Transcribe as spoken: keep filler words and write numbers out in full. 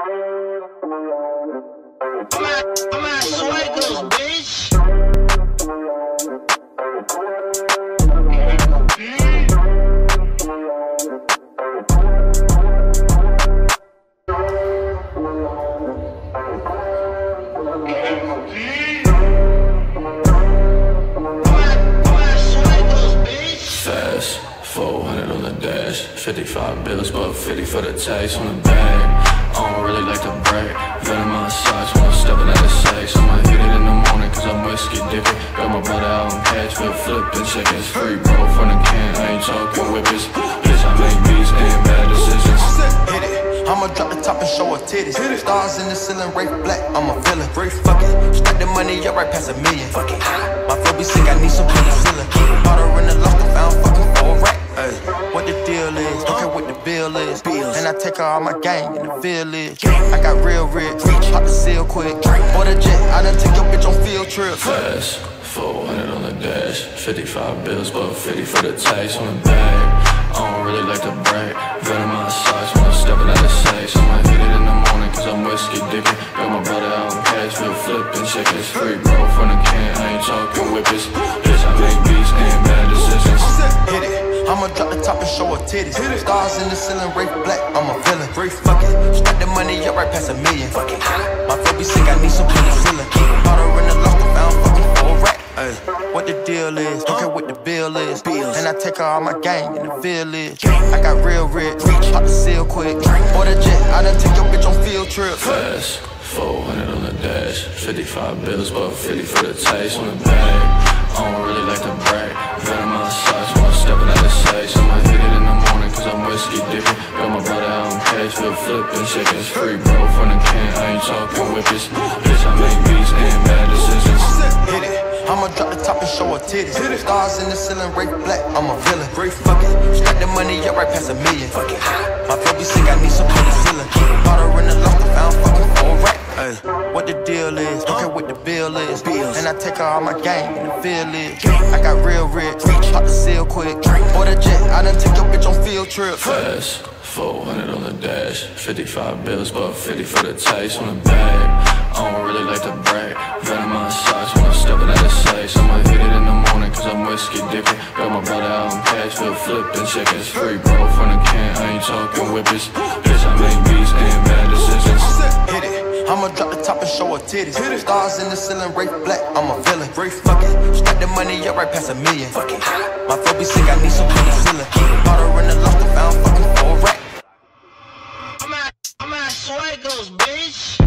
I'm at, I'm at Swagos, bitch. Fast, four hundred on the dash, fifty-five bills, but fifty for the taste on the bag. I don't really like to brag, venom my socks when I'm stepping out of sex. I might hit it in the morning cause I'm whiskey dipping. Got my brother out on cash, flip flipping chickens. Free bro from the can, I ain't talking whippers. Bitch, I make beats and bad decisions. Hit it, I'ma drop the top and show her titties. Stars in the ceiling, Ray black, I'm a villain. Ray fuck it, stack the money up right past a million. Fuck it, my flow be sick, I need some penicillin. Bought her in the loft and found fucking for a rack. Ay, what the deal is, don't care what the bill is. And I take her all my gang in the village. I got real rich, pop the seal quick. Or the jet, I done take your bitch on field trip. Fast, four hundred on the dash, fifty-five bills, but fifty for the taste on the bag. I don't really like to brag, venom my socks when I'm stepping out of sex. I might hit it in the morning cause I'm whiskey dipping. Got my brother out on cash, flip flipping chickens. Free bro from the can, I ain't talking whippers. Bitch, I make beats and bad decisions. Hit it, I'ma drop the top and show her titties. Stars in the ceiling, Ray black, I'm a villain. Ray fuck it, stack the money up right past a million. Fuck it, my flow be sick, I need some penicillin. Bought her in the loft and found fucking for a rack. Ay, what the deal is, don't care what the bill is. And I take her all my gang in the village. I got real rich, pop the seal quick. Or the jet, I done take your bitch on field trip. Fast, four hundred on the dash, fifty-five bills, but fifty for the taste on the bag. I don't really like to brag, venom my socks when I'm stepping out of sex. I might hit it in the morning cause I'm whiskey dipping. Got my brother out on cash, flip flipping chickens. Free bro from the can, I ain't talking whippers. Bitch, I make beats and bad decisions. Hit it, I'ma drop the top and show her titties. Stars in the ceiling, Ray black, I'm a villain. Ray fuck it, stack the money up right past a million. Fuck it, my flow be sick, I need some penicillin. Bought her in the loft and found fucking for a rack. Ay, what the deal is, don't care what the bill is. And I take her all my gang in the village. I got real rich, pop the seal quick. Or the jet, I done take your bitch on field trip. Fast, four hundred on the dash, fifty-five bills, but fifty for the taste on the bag. I don't really like to brag, venom my socks when I'm stepping out of sex. I might hit it in the morning cause I'm whiskey dipping. Got my brother out on cash, flip flipping chickens. Free bro from the can, I ain't talking whippers. Bitch, I make beats and bad decisions. Hit it, I'ma drop the top and show her titties. Stars in the ceiling, Ray black, I'm a villain. Ray fuck it, stack the money up right past a million. Fuck it, my flow be sick, I need some penicillin. Bought her in the loft and found fucking for a rack. I'm at, I'm at Swagos, bitch.